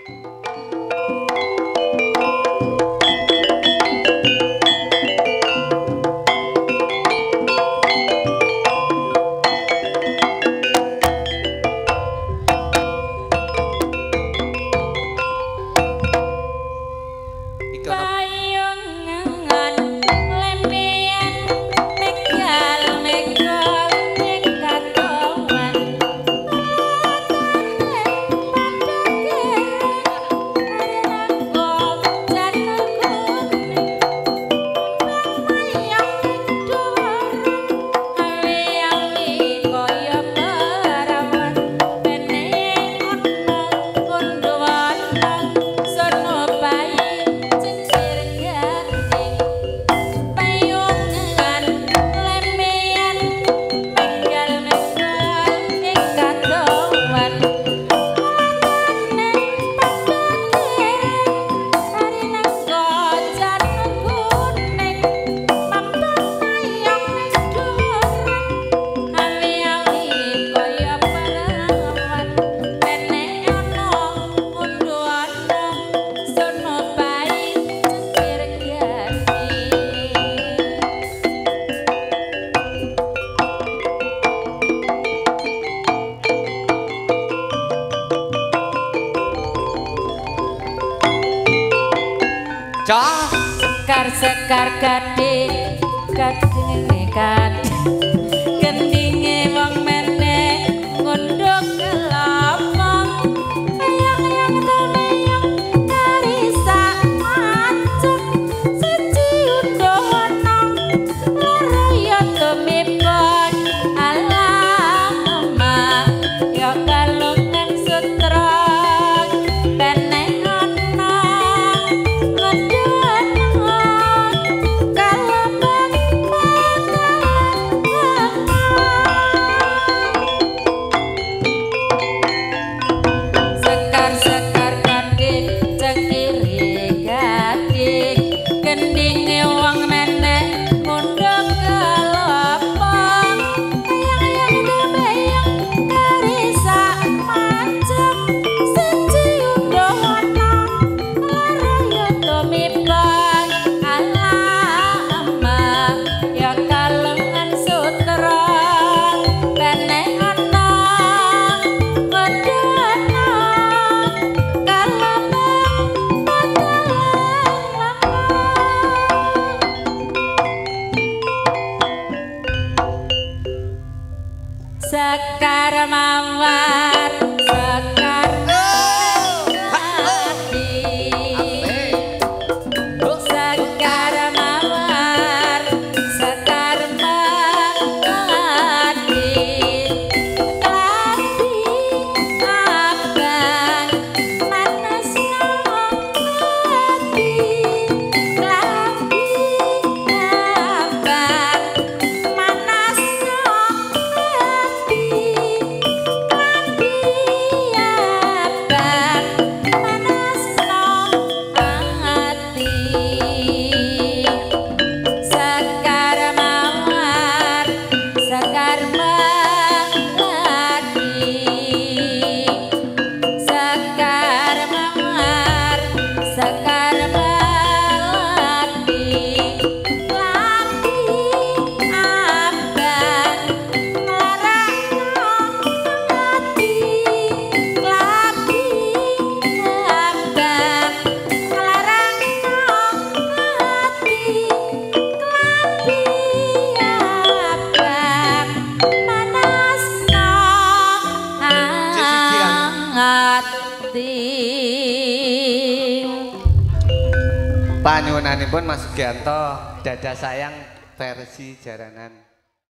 Sekar Gading, gading gendinge wong meneh ngunduk kelopong ayang-ayang temeyang karisa macem siji undono loro ya tumipun alama ya kalungan sutra beneh ana Sekar mawar, sekar hati, sekar mawar, sekar melati, kelati abang panas hati, kelati abang panas Panyuwunanipun Mas Gianto, Dada Sayang versi Jaranan.